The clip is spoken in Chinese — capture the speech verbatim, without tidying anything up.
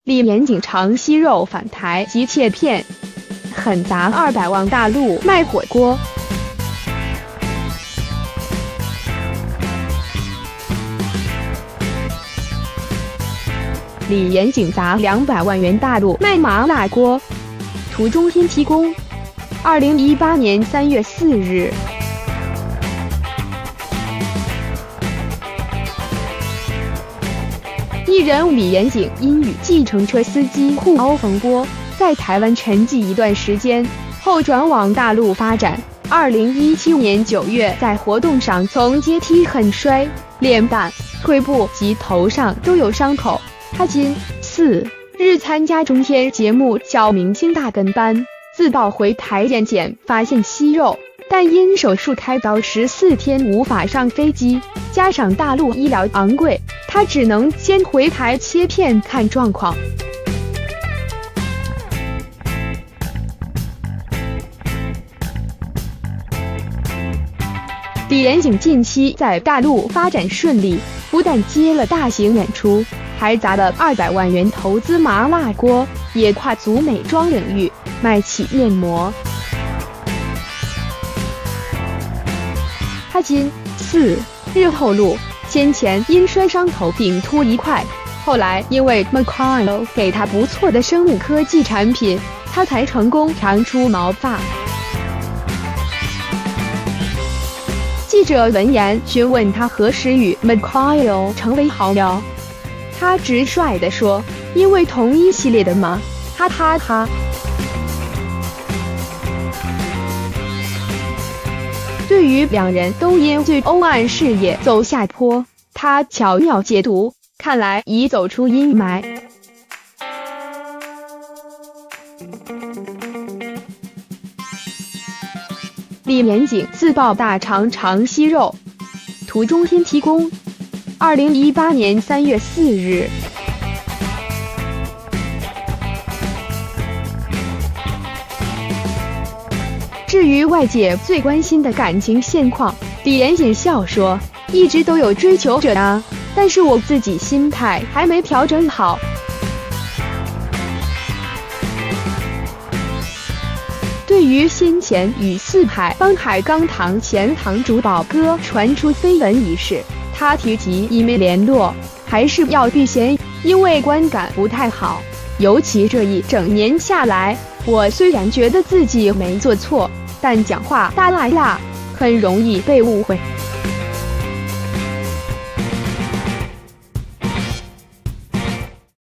李妍景长息肉返台急切片，狠砸二百万大陆卖火锅。李妍景砸两百万元大陆卖麻辣锅，图中天提供。二零一八年三月四日。艺人李妍景因与计程车司机互殴风波，在台湾沉寂一段时间后转往大陆发展。二零一七年九月，在活动上从阶梯横摔，脸蛋、腿部及头上都有伤口。他今四日参加中天节目《小明星大跟班》，自曝回台验检发现息肉，但因手术开刀十四天无法上飞机，加上大陆医疗昂贵，他只能先回台切片看状况。李妍景近期在大陆发展顺利，不但接了大型演出，还砸了二百万元投资麻辣锅，也跨足美妆领域，卖起面膜。他今四日透露，先前因摔伤头顶秃一块，后来因为 S H E 给他不错的生物科技产品，他才成功长出毛发。记者闻言询问他何时与 S H E 成为好友，他直率地说：“因为同一系列的嘛，哈哈哈。”对于两人都因最欧案事业走下坡，他巧妙解读，看来已走出阴霾。李妍景自曝大肠长息肉，图中天提供。二零一八年三月四日。至于外界最关心的感情现况，李妍景笑说：“一直都有追求者啊，但是我自己心态还没调整好。”对于先前与四海帮海纲堂前堂主宝哥传出绯闻一事，他提及已没联络，还是要避嫌，因为观感不太好。尤其这一整年下来，我虽然觉得自己没做错，但讲话大啦啦，很容易被误会。